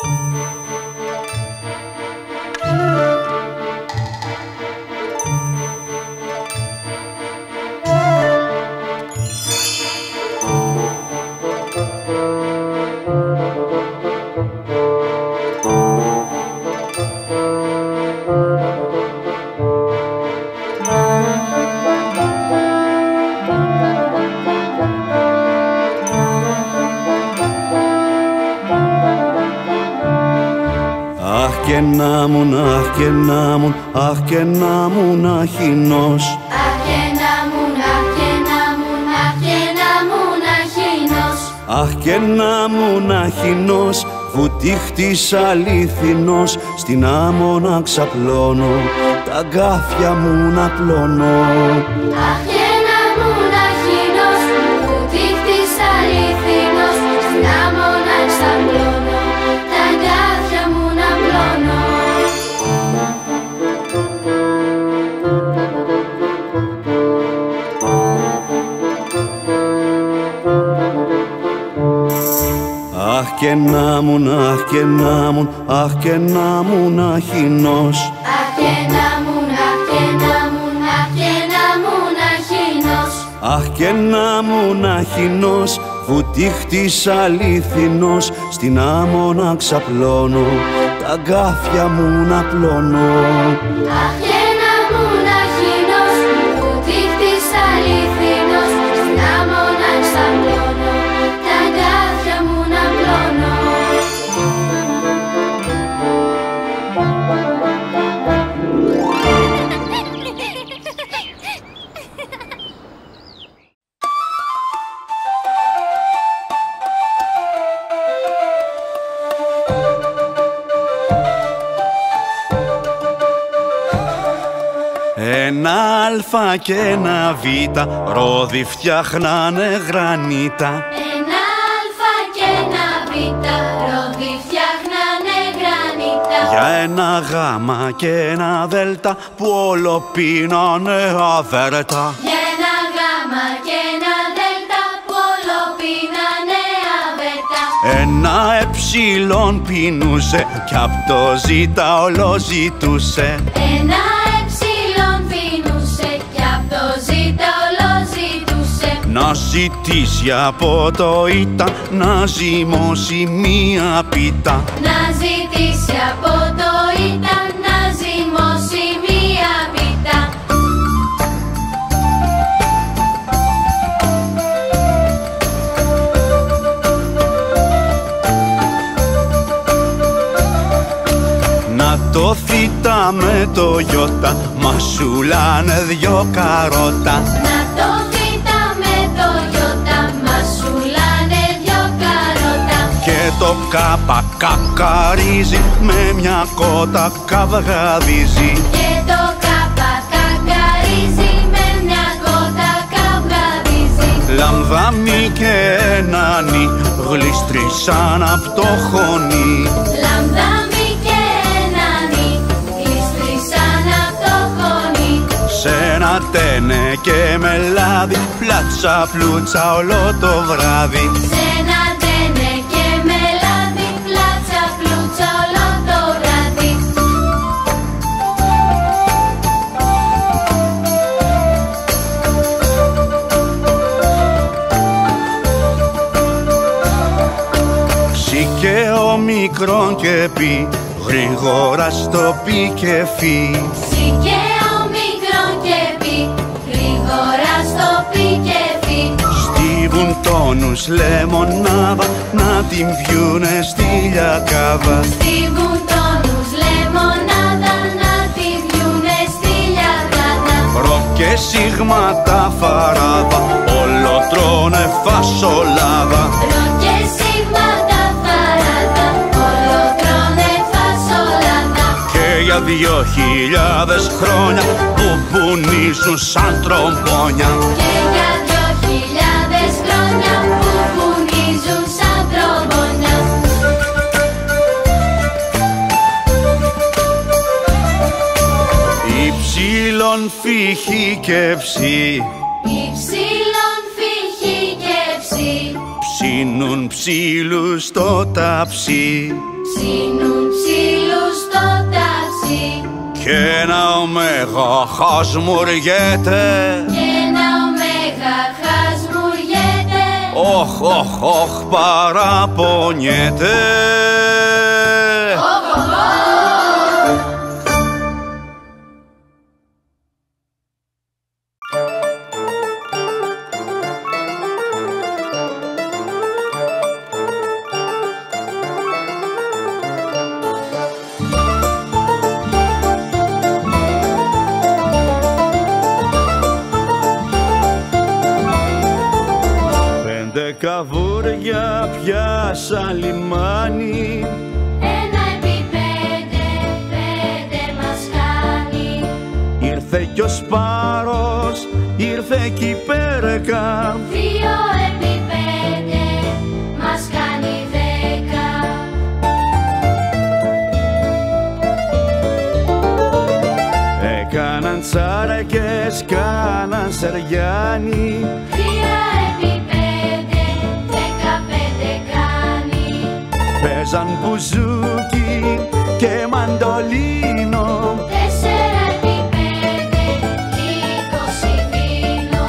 Και να μουν, αχ και να μουν, αχ και να μουν αχινός. Αχ και να μουν, αχ και να μουν, αχ και να μουν αχινός. Αχ και να μουν αχινός, βουτύχτης αλήθινος, στην άμμο να ξαπλώνω, τα αγκάθια μου να πλώνω. Αχ και να μουν αχινός, βουτύχτης αλήθινος, στην άμμο να ξαπλώνω, τα αγκάθια μου να πλώνω. Αχ και να μουν, αχ και να μουν, αχ και να μουν αχινός. Αχ και να μουν, αχ και να μουν, αχ και να μουν αχινός. Αχ και να μουν αχινός, βουτύχτης αλήθινος, στην άμμο να ξαπλώνω, τα αγκάθια μου να πλώνω. Αχ και να μουν αχινός, βουτύχτης αλήθινος, στην άμμο να ξαπλώνω, τα αγκάθια μου να πλώνω. Ένα αλφα και ένα β, ρόδι φτιάχνανε γρανίτα. Ένα αλφα και ένα β, ρόδι φτιάχνανε γρανίτα. Για ένα γάμα και ένα δέλτα, που όλο πίνανε αβέρτα. Για ένα γάμα και ένα δέλτα, που όλο πίνανε αβέρτα. Ένα εψιλον πίνουσε, κι απ' το ζήτα όλο ζητούσε. Ένα εψιλον πίνουσε, κι απ' το ζήτα όλο ζητούσε. Να ζητήσει από το ήτα, να ζυμώσει μία πίτα. Να ζητήσει από το ήτα, να ζυμώσει μία πίτα. Να το θήτα με το γιώτα, μασουλάνε δυο καρότα. Να το θήτα με το γιώτα, μασουλάνε δυο καρότα. Και το κάπα κακαρίζει, με μια κότα καυγαδίζει. Και το κάπα κακαρίζει, με μια κότα καυγαδίζει. Λαμδάμι και ένανι, γλιστρήσαν απ' το χωνί. Λαμδάμι και ένανι, γλιστρήσαν απ' το χωνί. Σ' ένα τένε και με λάδι, πλάτσα πλούτσα όλο το βράδυ. Σ' ένα τένε και με λάδι, πλάτσα πλούτσα όλο το βράδυ. Ξύ και ο μικρόν και πει, γρήγορα στο πει και φύ. Συ και ο μικρόν και πει, γρήγορα στο πει και φύ. Στίβουν τόνους λεμονάδα, να την πιούνε στη λιακάδα. Στίβουν τόνους λεμονάδα, να τη πιούνε στη λιακάδα. Ρο και σίγματα φαράδα, όλο τρώνε φασολάδα. Ρο και σίγματα φαράδα, όλο τρώνε φασολάδα. Και για 2000 χρόνια που πουνίζουν σαν τρομπόνια. Και για 2000 χρόνια που πουνίζουν σαν τρομπόνια. Υψήλων φύχη και ψή, Υψήλων φύχη και ψή, ψήνουν ψήλους στο ταψί. ψήνουν ψήλους στο ταψί. Κι ένα ωμέγα χασμουριέται, Κι ένα ωμέγα χασμουριέται. Όχ, όχ, όχ, παραπονιέται. Οχ, οχ, οχ. Καβούρια πιάσα λιμάνι, Ένα επί πέντε, πέντε μας κάνει. ήρθε κι ο Σπάρος, ήρθε κι η Πέρεκα. 2 επί πέντε μας κάνει 10. Έκαναν τσάρακες, κάναν σεριάνι, 3 επί πέντε, 15 κάνει. παίζαν μπουζούκι και μαντολίνο. 4 επί πέντε, 20 βίνο.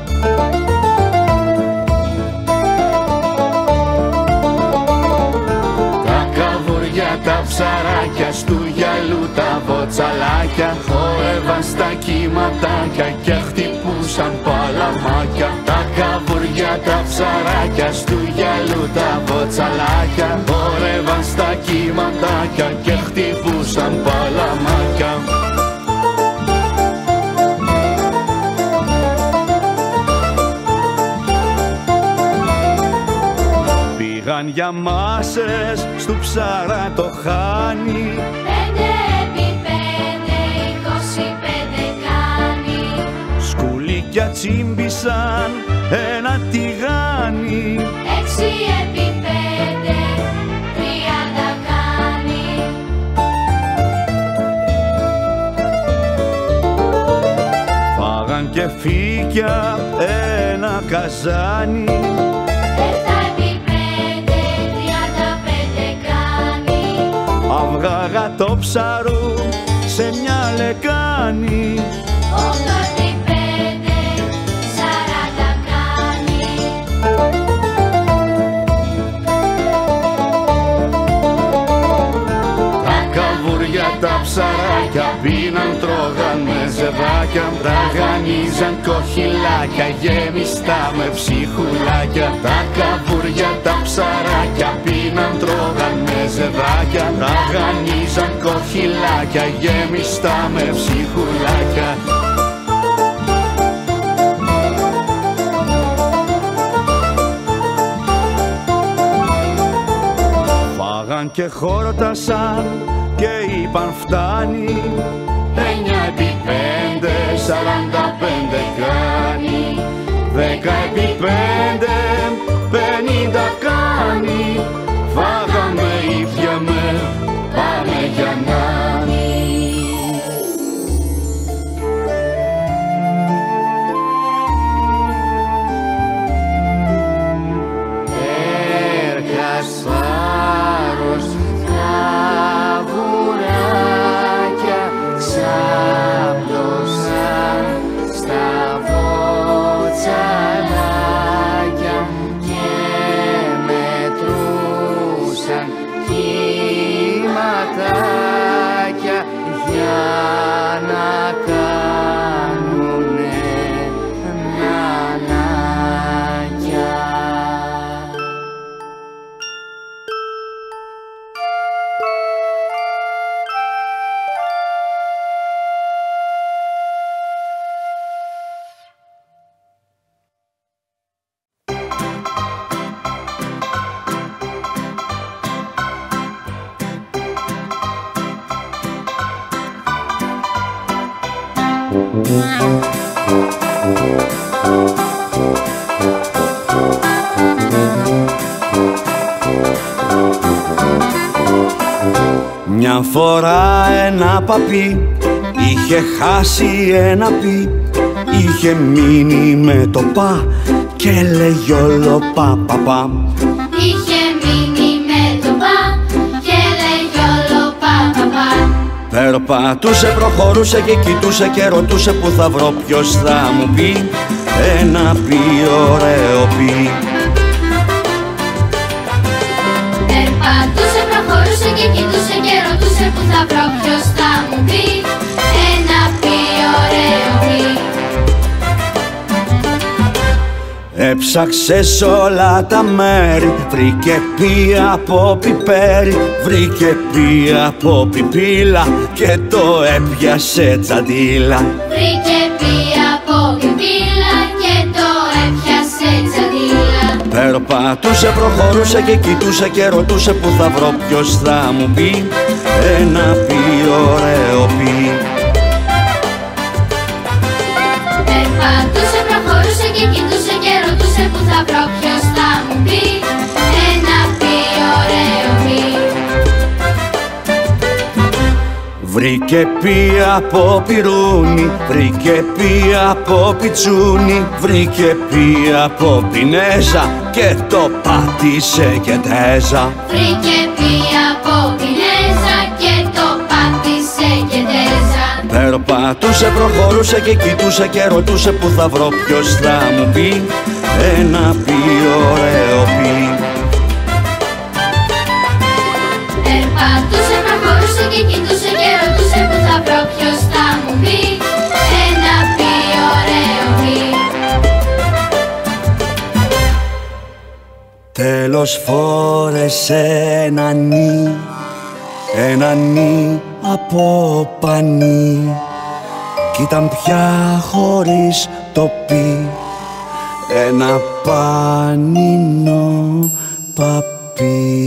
Τα καβουριά, τα ψαράκια, στου γυαλού τα βοτσαλάκια, χόρευαν στα κύματάκια και χτυπούσαν παλαμάκια. Τα καβουριά, τα ψαράκια, στου γυαλού τα βοτσαλάκια, χόρευαν στα κύματάκια και χτυπούσαν παλαμάκια. Πήγαν για μάσες στου ψαρά το χάνι, 5 επί πέντε, 25 κάνει. σκουλίκια τσίμπησαν ένα τηγάνι. 6 επί πέντε, 30 κάνει. Φάγαν και φύκια ένα καζάνι, 7 επί πέντε, 35 κάνει. αυγά γατόψαρου σε μια λεκάνη. 8 επί πέντε, 40 κάνει. Τα καβουριά, τα ψαράκια πίναν, τρώγαν με ζευγάκια, τραγανίζαν κοχυλάκια γεμιστά με ψυχουλάκια. Τα καβουριά, τα ψαράκια πίναν, τρώγαν με ζευγάκια, τραγανίζαν κοχυλάκια γεμιστά με ψυχουλάκια. Φάγαν και χόρτασαν και είπαν φτάνει, 9 επί 5, 45 κάνει. 10 επί 5, 50 κάνει. Φάγαμε, ήπιαμε, πάμε για νάνι. Σπάρος, καβουράκια ξάπλωσαν στα βοτσαλάκια και μετρούσαν κύματάκια για να κάνουνε νανάκια. Μια φορά ένα παπί είχε χάσει ένα πι, είχε μείνει με το πα και λέγει όλο πα πα πα. Είχε μείνει με το πα και Περπατούσε, προχωρούσε και κοιτούσε και ρωτούσε που θα βρω, ποιος θα μου πει ένα πι ωραίο πι. Περπατούσε, προχωρούσε και κοιτούσε και ρωτούσε που θα βρω, ποιος θα μου πει ένα πι ωραίο πι. Έψαξε σ' όλα τα μέρη, βρήκε πι από πιπέρι, βρήκε πι από πιπίλα και το έπιασε τσαντίλα. Βρήκε πι από πιπίλα και το έπιασε τσαντίλα. Περπατούσε, προχωρούσε και κοιτούσε και ρωτούσε που θα βρω, ποιος θα μου πει ένα πι ωραίο πι. Περπατούσε, προχωρούσε και κοιτούσε και ρωτούσε που θα βρω, ποιος θα μου πει ένα πι ωραίο πι. Βρήκε πι από πυρούνι, βρήκε πι από πιτσούνι, βρήκε πι από πινέζα και το πάτησε και τέζα. Βρήκε πι από πινέζα και το πάτησε και τέζα. Περπατούσε, προχωρούσε και κοιτούσε και ρωτούσε που θα βρω, ποιος θα μου πει ένα πι ωραίο πι. Περπατούσε, προχωρούσε και κοιτούσε και ρωτούσε που θα βρω, ποιος θα μου πει ένα πι ωραίο πι. Τέλος φόρεσε ένα νι από πανί κι ήταν πια χωρίς το πι, ένα πανινό παπί.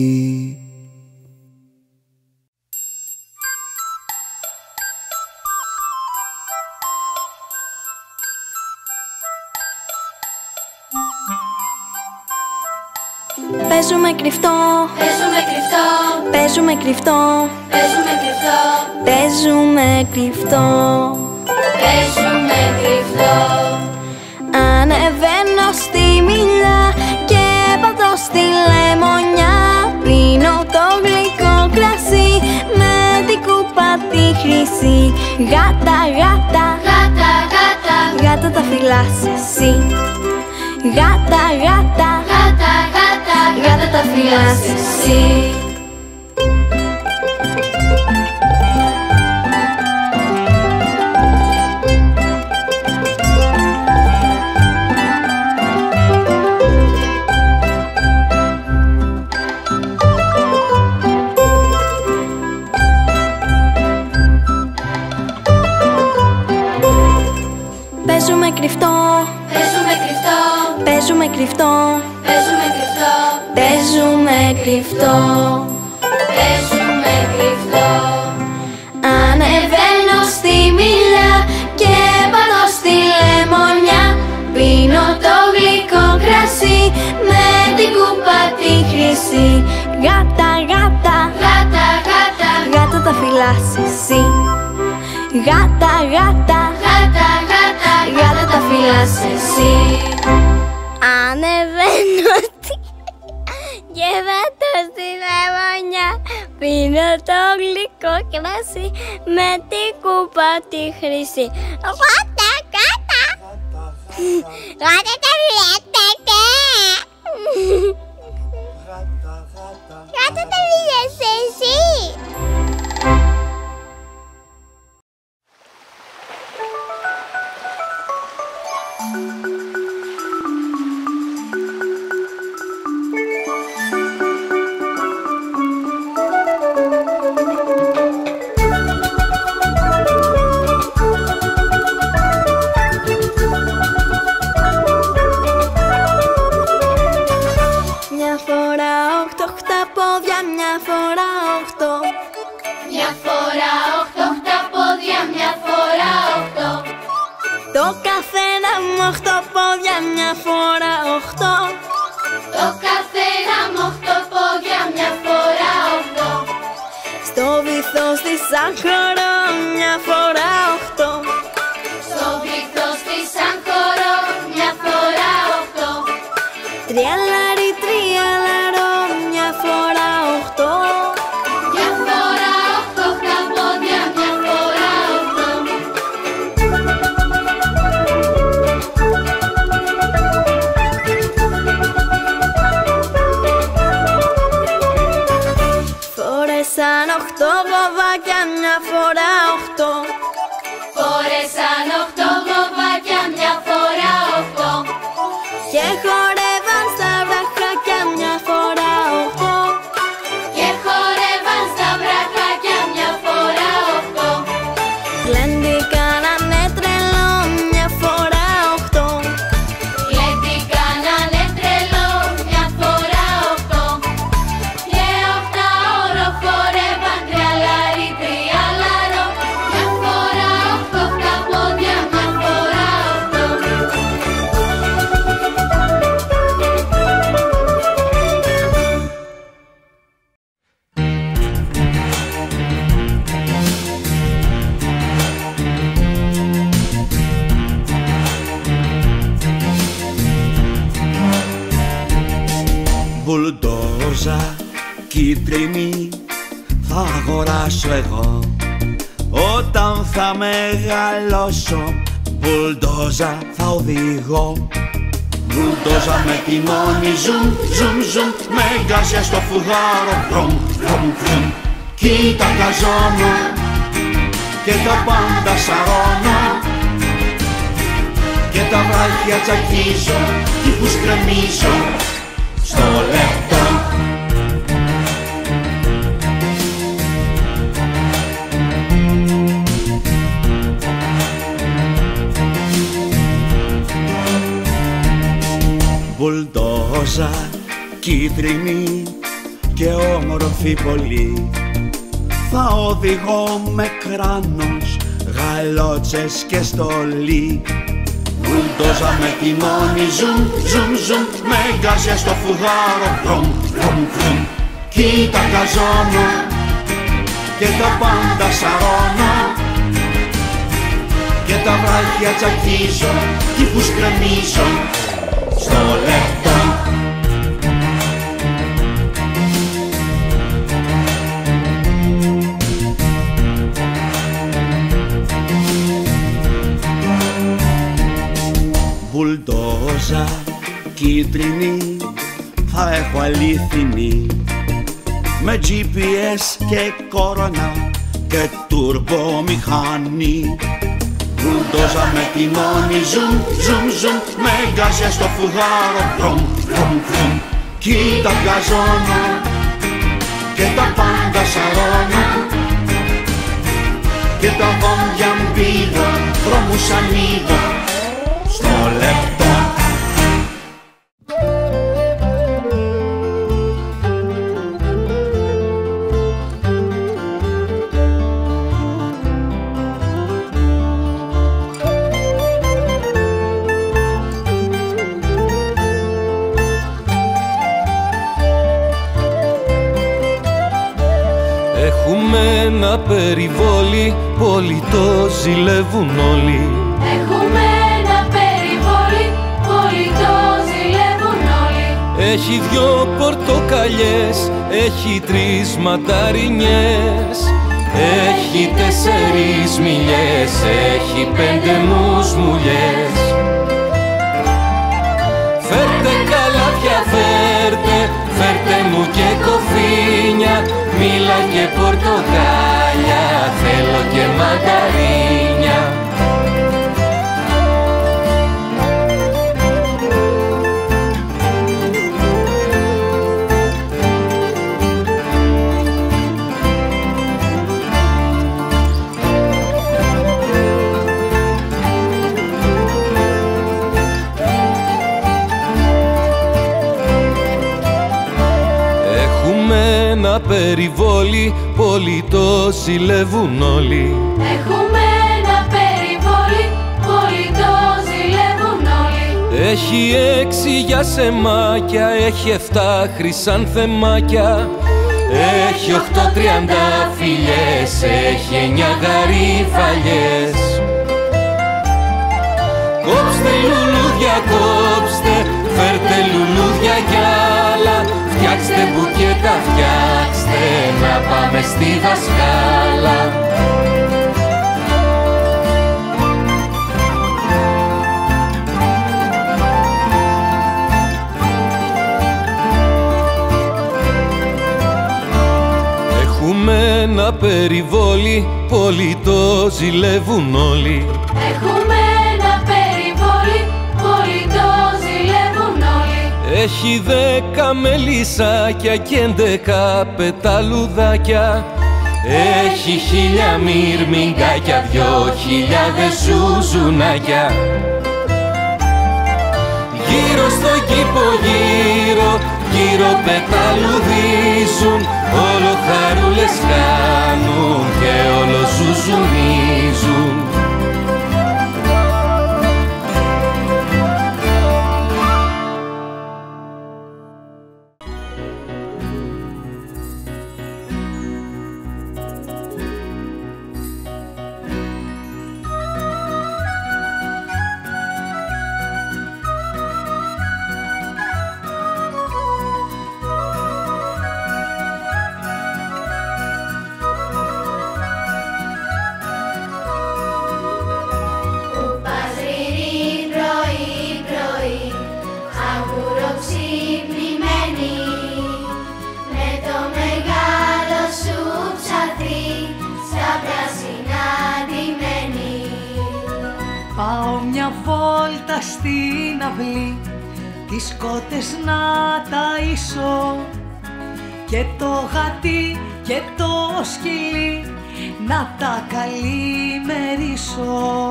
Παίζουμε κρυφτό, Παίζουμε κρυφτό, παίζουμε κρυφτό, παίζουμε κρυφτό, παίζουμε κρυφτό. παίζουμε κρυφτό. Ανεβαίνω στη μιλιά και πατώ στη λεμονιά. Πίνω το γλυκό κρασί με την κούπα τη χρυσή. Γάτα, γάτα, Γάτα, γάτα, γάτα τα φυλάς εσύ. Γάτα, γάτα, γάτα, γάτα, γάτα τα φυλάς εσύ. Παίζουμε κρυφτό, Παίζουμε κρυφτό, παίζουμε κρυφτό, παίζουμε κρυφτό, παίζουμε κρυφτό. παίζουμε κρυφτό. Ανεβαίνω στη μιλιά και πατώ στη λεμονιά. Πίνω το γλυκό κρασί με την κούπα τη χρυσή. Γάτα, γάτα, Γάτα, γάτα, γάτα τα φυλάς εσύ. Γάτα, γάτα, γάτα, γάτα, γάτα τα φυλάς εσύ. Ανεβαίνω και πατώ στη λεμονιά. Πίνω το γλυκό κρασί με την κούπα τη χρυσή. Γάτα, γάτα, γάτα τα φυλάς εσύ. Γάτα τα φυλάς εσύ. Μια φορά 8 χταπόδια, μια φορά 8. Μια φορά 8 χταπόδια, μια φορά 8. Το καθένα μου 8 πόδια, μια φορά 8. Το καθένα μου 8 πόδια, μια φορά 8. Στο βυθός της σαν χορό, μια φορά 8. Στο βυθός της σαν χορό, μια φορά 8. Τριαλάρι, τριαλαρό, μια φορά 8. Μια φορά 8 χταπόδια. Φόρεσαν 8 βοβάκια μια φορά 8. Φόρεσαν 8 βοβάκια μια φορά 8. Και χορεύαν στα βραχάκια μια φορά 8. Και χορεύαν στα βραχάκια μια φορά 8. Γλέντι κάνανε τρελό μια φορά 8. Γλέντι κάνανε τρελό μια φορά 8. Και 8ωρο χορεύαν τριαλάρι τριάλαρο. Μια φορά 8 τα πόδια μια φορά 8. Μπουλντόζα κίτρινη θα αγοράσω εγώ όταν θα μεγαλώσω. Μπουλντόζα θα οδηγώ. Μπουλντόζα με τιμόνι ζουμ, ζουμ, ζουμ. Με γκάζια στο φουγάρο βρουμ, βρουμ, βρουμ. Κοίτα γκαζώνω και τα πάντα σαρώνω. Και τα βράχια τσακίζω, τύπους κρεμίζω στο λεπτό. Μπουλντόζα κίτρινη και όμορφη πολύ, θα οδηγώ με κράνος, γαλότσες και στολή. Μπουλντόζα με τιμόνι ζουμ, ζουμ, ζουμ. Με γκάζια στο φουγάρο βρουμ, βρουμ, βρουμ. Κοίτα γκαζώνω και τα πάντα σαρώνω. Και τα βράχια τσακίζω, τύπους κρεμίζω στο λεπτό. Μπουλντόζα κίτρινη θα έχω αλήθινη, με GPS και κόρονα και τουρμπομηχανή. Μπουλντόζα με τιμόνι ζουμ, ζουμ, ζουμ. Με γκάζια στο φουγάρο βρουμ, βρουμ, βρουμ. Κοίτα γκαζώνω και τα πάντα σαρώνω. Και τα βόμβια μπήδω, δρόμους ανοίγω στο λεπτό. Έχουμε ένα περιβόλι, όλοι το ζηλεύουν όλοι. Έχουμε ένα περιβόλι, όλοι το ζηλεύουν όλοι. Έχει 2 πορτοκαλιές, έχει 3 μανταρινιές, έχει 4 μιλιές, έχει 5 μουσμουλιές. Φέρτε καλάθια, φέρτε μου και κοφίνια, μήλα και πορτοκάλια, θέλω και μανταρίνια. Ένα περιβόλι, όλοι το ζηλεύουν όλοι. Έχουμε ένα περιβόλι, όλοι το ζηλεύουν όλοι. Έχει 6 γιασεμάκια, έχει 7 χρυσάνθεμάκια, έχει 8 τριαντάφυλλες, έχει 9 γαρίφαλιες. Κόψτε λουλούδια, κόψτε, φέρτε λουλούδια κι άλλα, φτιάξτε μπουκέτα, φτιάξτε, να πάμε στη δασκάλα. ένα περιβόλι, όλοι το ζηλεύουν όλοι. Έχουμε ένα περιβόλι, όλοι το ζηλεύουν όλοι. Έχει 10 μελισσάκια και 11 πεταλουδάκια. Έχει 1000 μυρμηγκάκια, 2000 ζουζουνάκια. Γύρω στο κήπο γύρω, γύρω πεταλουδίζουν. Όλο χαρούλες κάνουν και όλο ζουζουνίζουν. Πάω μια βόλτα στην αυλή, τις κότες να ταΐσω και το γατί και το σκυλί να τα καλημερίσω.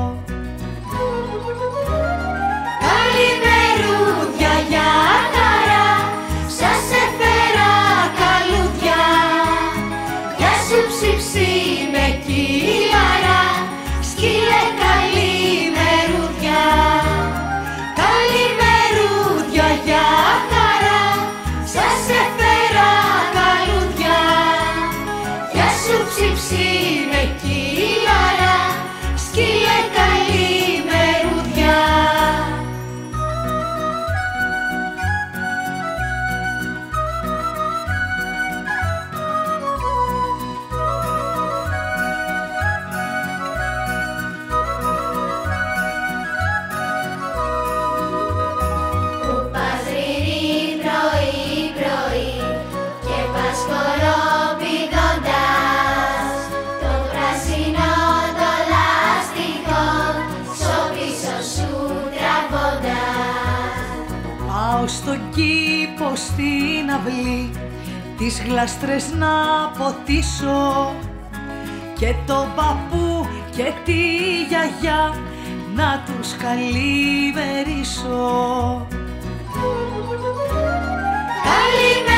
Καλημερούδια για χαρά, σας έφερα καλούδια. Γεια σου ψιψί με κύλαρα, σκύλε καλημερούδια. Καλημερούδια για χαρά, σας έφερα καλούδια. Γεια σου ψιψί με κύλαρα, σκύλε καλημερούδια. Στον κήπο στην αυλή τις γλαστρές να ποτίσω και τον παππού και τη γιαγιά να τους καλημερίσω. Καλημέρα.